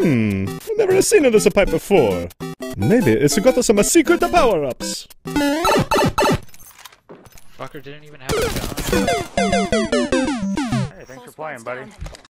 I've never seen this pipe before. Maybe it's got some secret power-ups. Fucker didn't even have a gun. Hey, thanks for playing, buddy.